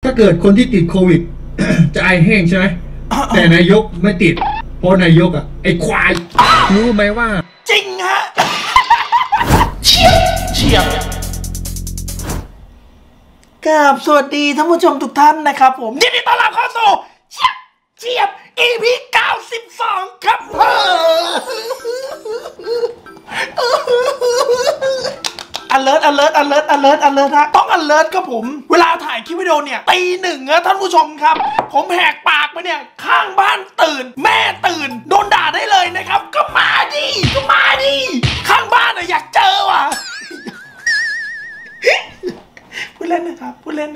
ถ้าเกิดคนที่ติดโควิด จะไอแห้งใช่ไหมแต่นายกไม่ติดเพราะนายกไอควายรู้ไหมว่าจริงฮะเฉียบกับสวัสดีท่านผู้ชมทุกท่านนะครับผมยินดีต้อนรับเข้าสู่เฉียบ EP 92ครับalert ฮะต้อง alert ครับผมเวลาถ่ายคลิปวิดีโอเนี่ยตีหนึ่งนะท่านผู้ชมครับผมแหกปากไปเนี่ยข้างบ้านตื่นแม่ตื่นโดนด่าได้เลยนะครับก็มาดิข้างบ้านอยากเจอว่ะพูดเล่นนะครับพูดเล่น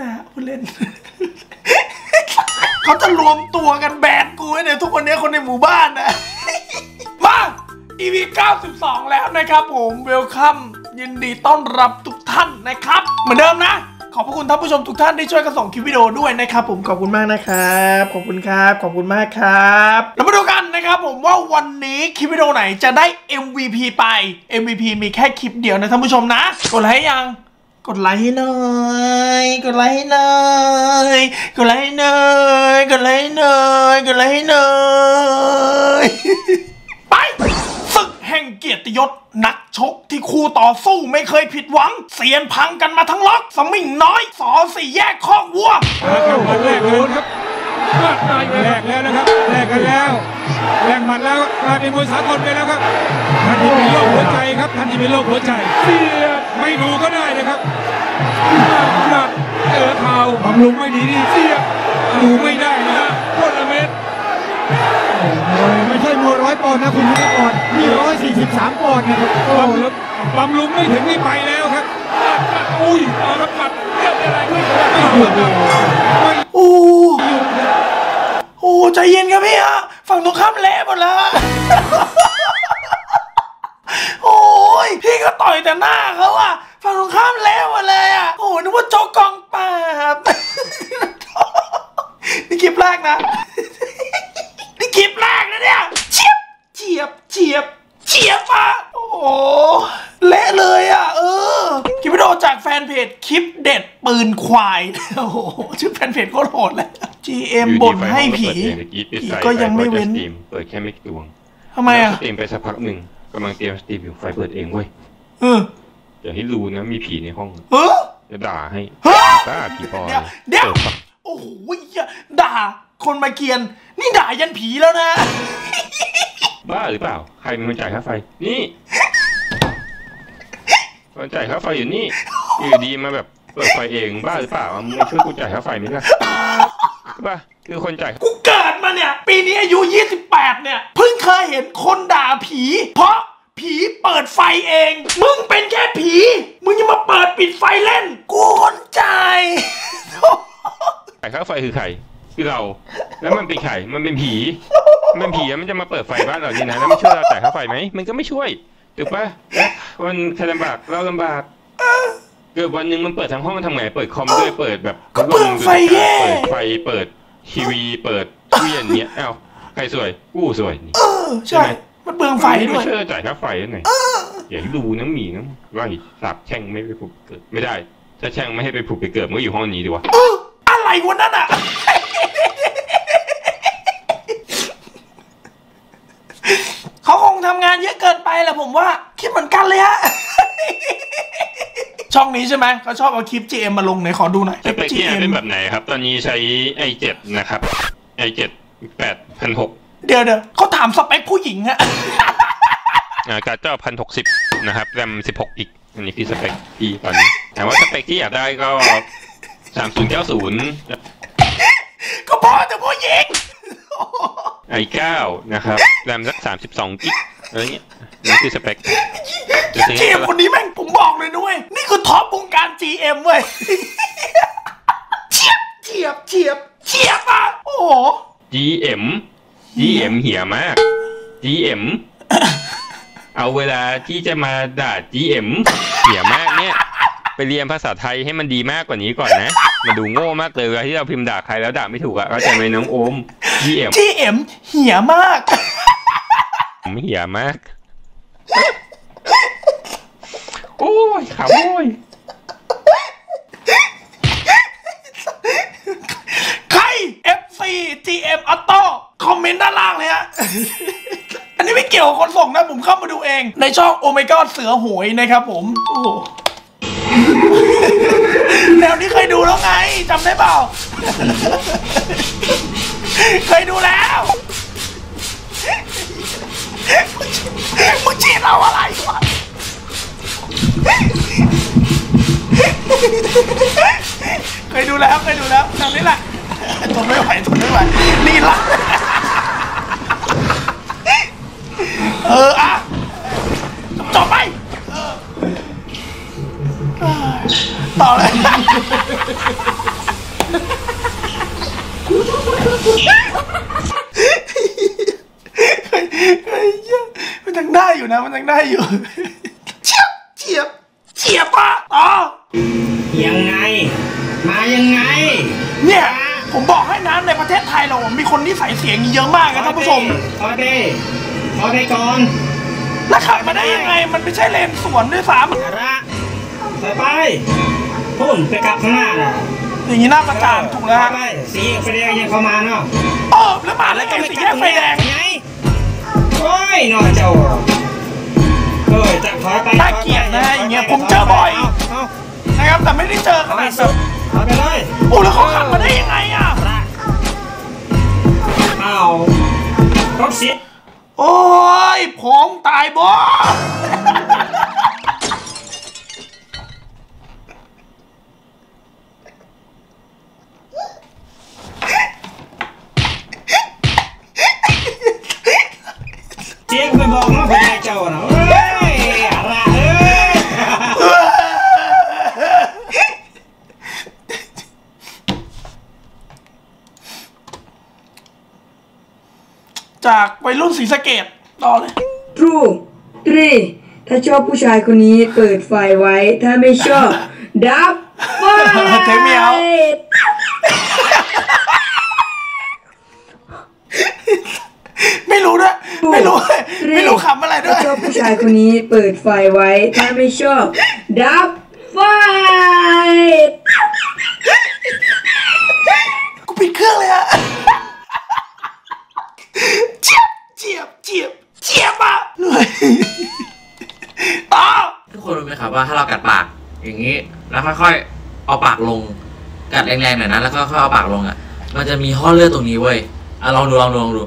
เขาจะรวมตัวกันแบนกูเนี่ยทุกคนเนี่ยคนในหมู่บ้านนะมา EP 92แล้วนะครับผมเวลคัมยินดีต้อนรับทุกท่านนะครับเหมือนเดิมนะขอบพระคุณท่านผู้ชมทุกท่านที่ช่วยกันส่งคลิปวิดีโอด้วยนะครับผมขอบคุณมากนะครับขอบคุณมากครับแล้วมาดูกันนะครับผมว่าวันนี้คลิปวิดีโอไหนจะได้ MVP ไป MVP มีแค่คลิปเดียวนะท่านผู้ชมนะกดไลค์ยังกดไลค์ให้หน่อยไปศึกแห่งเกียรติยศนักชกที่คู่ต่อสู้ไม่เคยผิดหวังเสียนพังกันมาทั้งล็อกสมิงน้อยสอสี่แยกคอกวัวมาแรกเลยครับแรกแล้วนะครับแรกกันแล้วแรกหมัดแล้วกลายเป็นมวยสากลไปแล้วครับท่านที่มีโรคหัวใจครับท่านที่มีโรคหัวใจเสียไม่ดูก็ได้นะครับหนักเจอเข่าบำรุงไม่ดีนี่เสียดูไม่ได้นะฮะคนละเม็ดไม่ใช่มวย100 ปอนด์นะคุณผู้ชมมี143 ปอนด์นะครับบำรุงไม่ถึงนี่ไปแล้วครับอุ้ยเอาละปัดเกิดอะไรขึ้นโอ้ใจเย็นครับพี่ฮะฝั่งตรงข้ามเละหมดแล้วโอ้ยพี่ก็ต่อยแต่หน้าเขาอะฝั่งตรงข้ามเละหมดเลยอะโอ้นึกว่าโจ๊กกองปราบนี่คลิปแรกนะเนี่ยเฉียบอ่ะโอ้โหเละเลยอ่ะคลิปวิดีโอจากแฟนเพจคลิปเด็ดปืนควายโอ้โหชื่อแฟนเพจโคตรโหดเลย GM บ่นให้ผีก็ยังไม่เว้นเปิดแค่ไม่กี่ดวงทำไมอ่ะสตรีมไปสักพักหนึ่งกำลังเตรียมสตรีมอยู่ไฟเปิดเองเว้ยอย่าให้รู้นะมีผีในห้องจะด่าให้ด่าผีปอยเดี๋ยวโอ้โหด่าคนมาเกียนนี่ด่ายันผีแล้วนะบ้าหรือเปล่าใครเป็นคนจ่ายค่าไฟนี่คนจ่ายค่าไฟอยู่นี่อยู่ดีมาแบบเปิดไฟเองบ้าหรือเปล่ามึงช่วยกูจ่ายค่าไฟไหมล่ะบ้าคือคนจ่ายกูเกิดมาเนี่ยปีนี้อายุ28เนี่ยเพิ่งเคยเห็นคนด่าผีเพราะผีเปิดไฟเองมึงเป็นแค่ผีมึงยังมาเปิดปิดไฟเล่นกูคนจ่ายค่าไฟคือใครคือเราแล้วมันเป็นไข่มันเป็นผีมันจะมาเปิดไฟบ้านเรานี่นะแล้วไม่ช่วยเราจ่ายค่าไฟไหมมันก็ไม่ช่วยถูกปะวันใครลำบากเราลำบากเกิดวันหนึ่งมันเปิดทั้งห้องทำไงเปิดคอมด้วยเปิดแบบก็เปิดไฟเปิดไฟเปิดทีวีเปิดตู้เย็นเนี้ยอ้าวใครสวยกู้สวยนี่ใช่มันเปลืองไฟด้วยไม่ช่วยจ่ายค่าไฟยังไงอย่าให้ดูน้ำมีน้ำไล่สาบแช่งไม่ไปผุดเกิดไม่ได้ถ้าแช่งไม่ให้ไปผุดไปเกิดมันก็อยู่ห้องนี้ดีวะอะไรวะนั่นอ่ะเขาคงทำงานเยอะเกินไปแหละผมว่าคิดเหมือนกันเลยฮะช่องนี้ใช่ไหมเขาชอบเอาคลิป GM มาลงไหนขอดูหน่อยสเปคที่เป็นแบบไหนครับตอนนี้ใช้ i7 นะครับ i7 8600 เดี๋ยวเขาถามสเปคผู้หญิงฮะการ์ดจอ1060นะครับแรม16อีกอันนี้คือสเปคที่ตอนนี้แต่ว่าสเปคที่อยากได้ก็3090 ก็พอแต่ผู้หญิง i9 นะครับแรมสัก32กิกอะไรเงี้ยนี่คือสเปค GM คนนี้แม่งผมบอกเลยด้วยนี่คือท็อปวงการ GM เว้ยเฉียบอ่ะโอ้โห GM เหี้ยมาก GM เอาเวลาที่จะมาด่า GM เหี้ยมากเนี่ยไปเรียนภาษาไทยให้มันดีมากกว่านี้ก่อนนะมาดูโง่มากเลยเวลาที่เราพิมพ์ด่าใครแล้วด่าไม่ถูกอะเข้าใจไหมน้องโอม GM เหี้ยมากเหี้ยมากโอ้ยขำโอ้ยเข้ามาดูเองในช่องโอเมก้าเสือโหยนะครับผมโอ้โหแนวนี้เคยดูแล้วไงจำได้เปล่าเคยดูแล้วมึงจีบเราอะไรวะเคยดูแล้วจำนี่แหละทนไม่ไหวนี่ละอ่ะจบไปต่อเลยมันยังได้อยู่นะมันยังได้อยู่เฉียบป่ะต่อยังไงมายังไงเนี่ยผมบอกให้นะในประเทศไทยเรามีคนนิสัยเสียงเยอะมากนะท่านผู้ชมพอได้ก่อนแล้วขับมาได้ยังไงมันไม่ใช่เลนสวนด้วยซ้ำไปพุ่นไปกลับข้างหน้าน่ะอย่างนี้หน้าประจานถูกแล้วไปสีไฟแดงยังเข้ามาเนาะแล้วมาแล้วแกสีแยกไฟแดงไงโอ้ยน้องเจ้าจะถอยไปน่าเกลียดนะอย่างเงี้ยผมเจอบ่อยนะครับแต่ไม่ได้เจอขนาดแบบไปเลยแล้วเขาขับมาได้ยังไงอ่ะรถสิโอ้ยผมตายบ่เจ๊ไปบอกว่าพญาเจ้าเนาะจากวัยรุ่นศรีสะเกษต่อเลย True 3ถ้าชอบผู้ชายคนนี้เปิดไฟไว้ถ้าไม่ชอบดับไฟเทคเมียวไม่รู้ด้วยไม่รู้คำอะไรด้วยถ้าชอบผู้ชายคนนี้เปิดไฟไว้ถ้าไม่ชอบดับไฟกูปิดเครื่องเลยอะเจี๊ยบอ่ะเหนื่อยต่อทุกคนรู้ไหมครับว่าถ้าเรากัดปากอย่างนี้แล้วค่อยๆเอาปากลงกัดแรงๆหน่อยนะแล้วก็ค่อยเอาปากลงอ่ะมันจะมีห่อเลือดตรงนี้เว้ยลองดู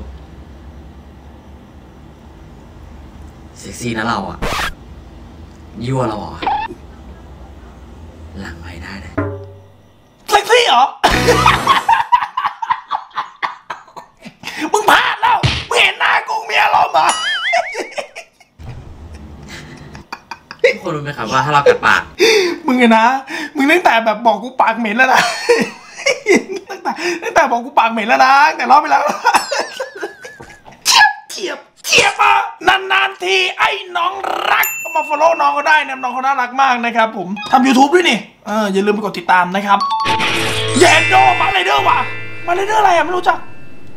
เซ็กซี่นะเราอ่ะยั่วเราอ่ะหลังไว้ได้นะเซ็กซี่เหรอมึงพลาดแล้วมึงเห็นหน้ากูมีอารมณ์เหรอทุกคนรู้ไหมครับว่าถ้าเรากัดปากมึงไงนะมึงตั้งแต่แบบบอกกูปากเหม็นแล้วนะตั้งแต่บอกกูปากเหม็นแล้วนะแต่รอบไปแล้วเฉียบอ่ะนานๆทีไอ้น้องรักก็มาฟอลโล่น้องก็ได้นะน้องเขาน่ารักมากนะครับผมทำ YouTube ด้วยนี่อย่าลืมไปกดติดตามนะครับแยนโดมาไรเดอร์ว่ะมาไรเดอร์อะไรอ่ะไม่รู้จัก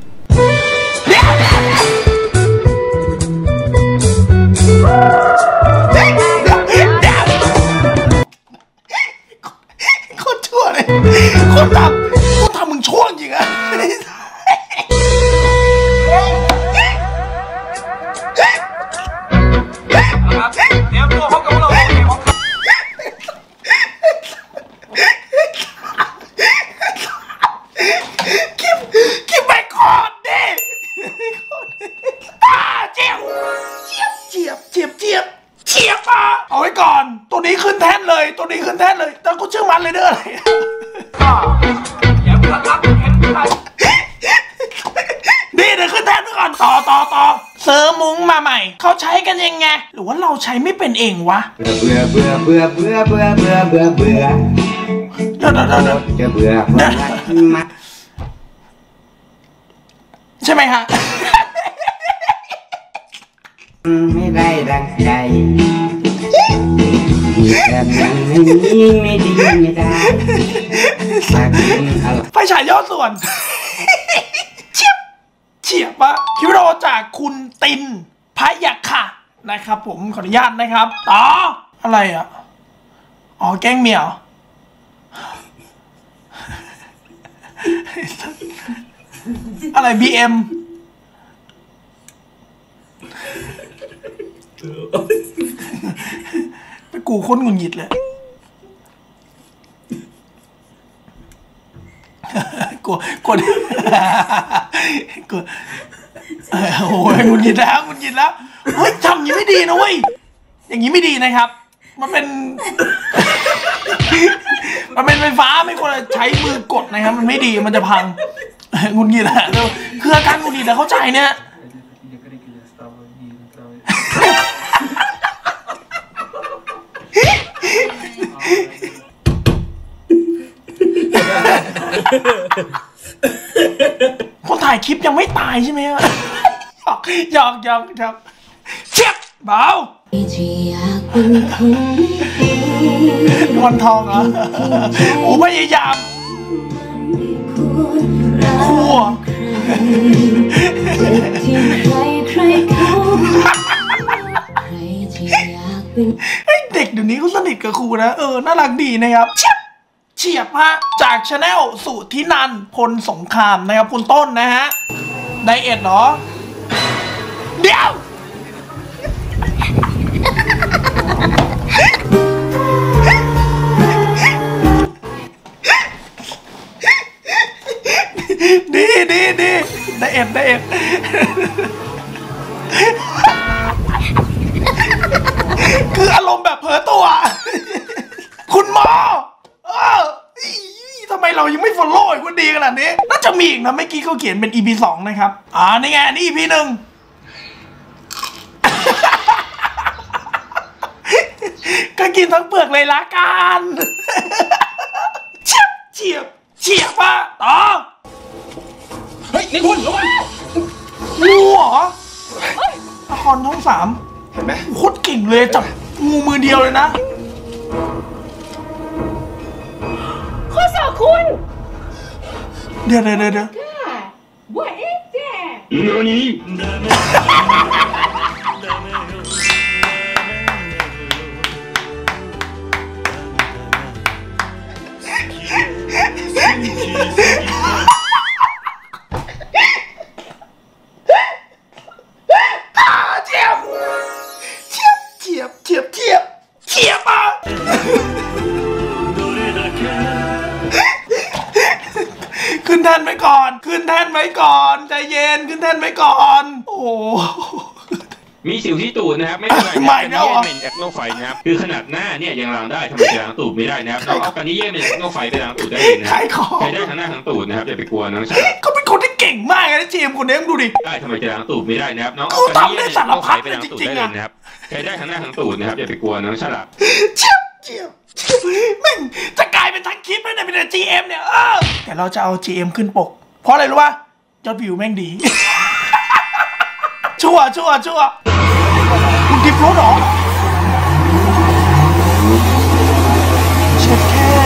โคตรชั่วเลยโคตรทำมึงชั่วจริงอะเดี๋ยวตัวเขากับเราคิดไปก่อนดิเฉียบอ่ะเอาไว้ก่อนตัวนี้ขึ้นแท่นเลยแต่กูชื่อมันเลยเด้ออะไรนี่เดี๋ยวขึ้นแท่นก่อนต่อเซอร์มุ้งมาใหม่เขาใช้กันยังไงหรือว่าเราใช้ไม่เป็นเองวะเบื่อใช่ไหมฮะไม่ได้ดังใจแต่มันไม่ดีไม่ได้ไฟฉายยอดส่วนเฉียบปะคลิปวิดีโอจากคุณตินพะยะค่ะนะครับผมขออนุญาตนะครับต่ออะไรอ่ะแกล้งเมียอะไร BM กูคนหงุดหงิดเลยกูโอ้ยหงุดหงิดแล้วเฮ้ยทำอย่างนี้ไม่ดีนะเว้ยอย่างนี้ไม่ดีนะครับมันเป็นไฟฟ้าไม่ควรใช้มือกดนะครับมันไม่ดีมันจะพังหงุดหงิดอะคืออาการหงุดหงิดแต่เข้าใจเนี่ยคนถ่ายคลิปยังไม่ตายใช่ไหมหยอกเชี่ยเบาวันทองเหรอโอ้พยายามคั่วเด็กเดี๋ยวนี้เขาสนิทกับครูนะน่ารักดีนะครับเฉียบฮะจากชาแนลสุธินันท์พลสงครามนะครับคุณต้นนะฮะไดเอทเหรอเดี๋ยวดีไดเอทคืออารมณ์แบบเผลอตัวคุณหมอทำไมเรายังไม่ฟอลโล่อีกว่าดีขนาดนี้น่าจะมีอีกนะเมื่อกี้เขาเขียนเป็น EP 2 นะครับนี่ไงนี่ EP 1ก็กินทั้งเปลือกเลยละกันเฉียบป่ะต่อเฮ้ยนี่คุณระวังงูเหรอละครช่อง 3เห็นไหมโคตรเก่งเลยจับงูมือเดียวเลยนะข้อสอบคุณเดี๋ยว What is that เฉียบอ่ะขึ้นแท่นไว้ก่อนใจเย็นขึ้นแท่นไว้ก่อนโอ้มีสิวที่ตูดนะครับไม่เป็นไรนะนี่เป็นแอคโนไฟนะครับคือขนาดหน้าเนี่ยยังล้างได้ทำไมจะล้างตูดไม่ได้นะครับเราเอากันนี้เป็นแอคโนไฟไปล้างตูดได้เลยนะใช้ได้ทั้งหน้าทั้งตูดนะครับอย่าไปกลัวน้องชายเขาเป็นคนที่เก่งมากนะเจมคนนี้ดูดิได้ทำไมจะล้างตูดไม่ได้นะครับน้องเอากันนี้เป็นแอคโนไฟไปล้างตูดได้เลยนะครับใช้ได้ทั้งหน้าทั้งตูดนะครับอย่าไปกลัวน้องฉลาดเจียบแม่งจะกลายเป็นทั้งคลิปแล้วเนี่ยเป็น GM เนี่ยแต่เราจะเอา GM ขึ้นปกเพราะอะไรรู้ป่ะยอดวิวแม่งดีชั่วคุณดิฟรถหรอเช็ดแค่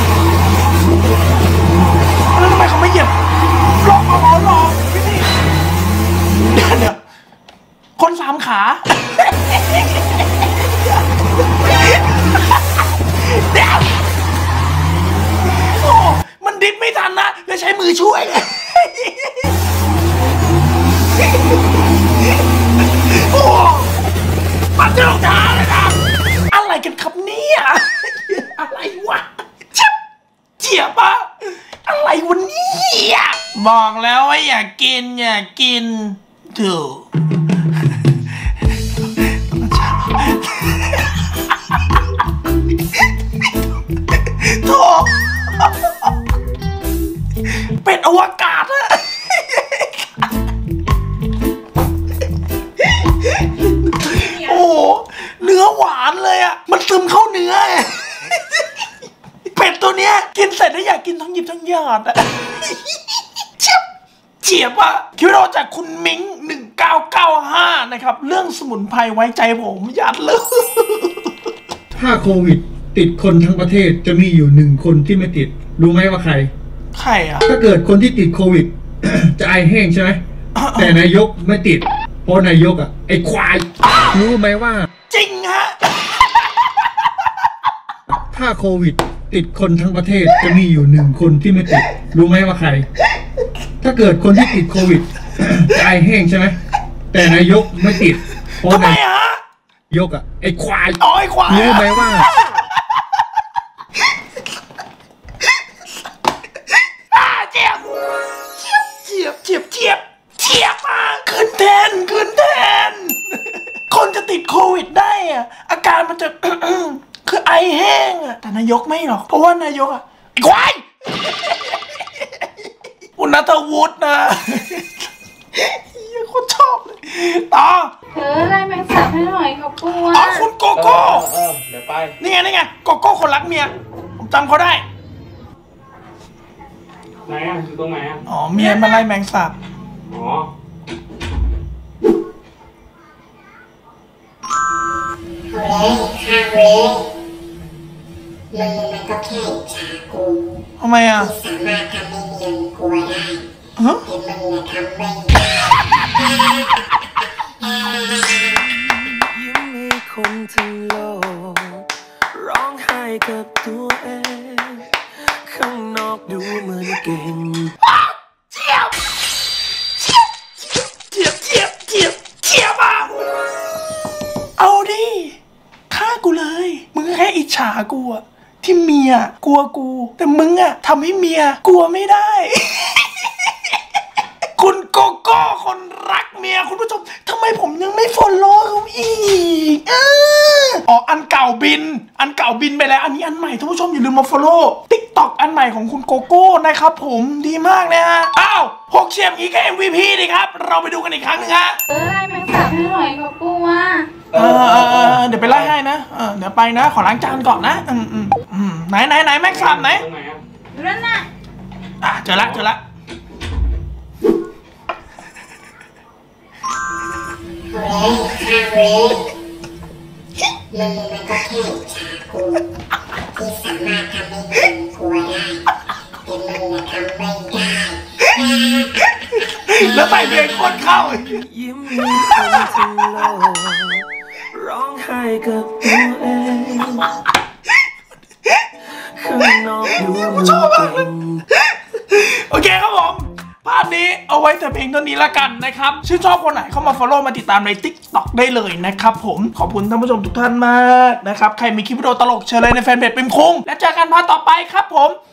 แล้วทำไมเขาไม่เหยียบลองพี่นี่เดี๋ยวคน3 ขาเดี๋ยวโอ้มันดิฟไม่ทันนะเลยใช้มือช่วยเลยโอ้ปัดเจ้าท้าเลยนะอะไรกันครับเนี่ยอะไรวะเจียบอะอะไรวะเนี่ยบอกแล้วว่าอย่ากินถูกเป็นอวกาศอะโอ้เนื้อหวานเลยอะมันซึมเข้าเนื้อเป็ดตัวเนี้ยกินเสร็จแล้วอยากกินทั้งหยิบทั้งหยอดอะเฉียบอะคิวโรจากคุณมิ้ง1995นะครับเรื่องสมุนไพรไว้ใจผมยัดเลยถ้าโควิดติดคนทั้งประเทศจะมีอยู่1 คนที่ไม่ติดรู้ไหมว่าใครอะถ้าเกิดคนที่ติดโควิด จะไอแห้งใช่ไหมแต่นายกไม่ติดเพราะนายกไอควายรู้ไหมว่าจริงฮะถ้าโควิดติดคนทั้งประเทศจะมีอยู่1 คนที่ไม่ติดรู้ไหมว่าใครถ้าเกิดคนที่ติดโควิด จะไอแห้งใช่ไหมแต่นายกไม่ติดเพราะทำไมฮะยกอ่ะไอ้ควายอ๋อไอ้ควายรู้ไหมว่าเจียบมาขึ้นแทนคนจะติดโควิดได้อะอาการมันจะ คือไอแห้งอะแต่นายกไม่หรอกเพราะว่านายกอะไอ้ควายอุณัฐวุฒินะโคตรชอบเลยต่อเธอไล่แมงสาบให้หน่อยเขากลัวอ๋อคุณโกโก้เดี๋ยวไปนี่ไงโกโก้คนรักเมียผมจำเขาได้ไหนอ่ะอยู่ตรงไหนอ่ะอ๋อเมียมาไล่แมงสาบอ๋อมันก็แค่อิจฉากูทำไมอ่ะสามารถทำให้เมียกูได้ฮะแต่มึงน่ะทำไม่ได้ยิ้มให้คนทั้งโลกร้องไห้กับตัวเองข้างนอกดูเหมือนเก่งเจียบอ่ะเอาดิฆ่ากูเลยมึงแค่อิจฉากูอะที่เมียกลัวกูแต่มึงอะทำให้เมียกลัวไม่ได้ คุณโกโก้คนรักเมียคุณผู้ชมทำไมผมยังไม่ฟอลโล่เขาอีกอ๋ออันเก่าบินไปแล้วอันนี้อันใหม่ท่านผู้ชมอย่าลืมมาฟอลโล่ติ๊กต็อกอันใหม่ของคุณโกโก้นะครับผมดีมากนะฮะอ้าวพกเชียมอีกก็ MVP ดิครับเราไปดูกันอีกครั้งนึงฮะเธอไล่แมงสาบให้หน่อยเขากลัวเดี๋ยวไปไล่ให้นะเดี๋ยวไปนะขอล้างจานก่อนนะไหนแม็กซ์ซัมไหนตรงไหนอ่ะนั่นน่ะเจอละมันก็แค่อิจฉากูที่สามารถทำให้เมียกูได้แต่มึงน่ะทำไม่ได้แล้วใส่เพลงโคตรเข้ายิ้มให้คนทั้งโลกร้องไห้กับตัวเองข้างนอกดูเหมือนเก่งโอเคครับผมภาพนี้เอาไว้แต่เพียงเท่านี้ละกันนะครับชื่นชอบคนไหนเข้ามา follow มาติดตามใน TikTok ได้เลยนะครับผมขอบคุณท่านผู้ชมทุกท่านมากนะครับใครมีคลิปวิดีโอตลกเชิญเลยในแฟนเพจปิมคุงและเจอกันพาร์ทต่อไปครับผม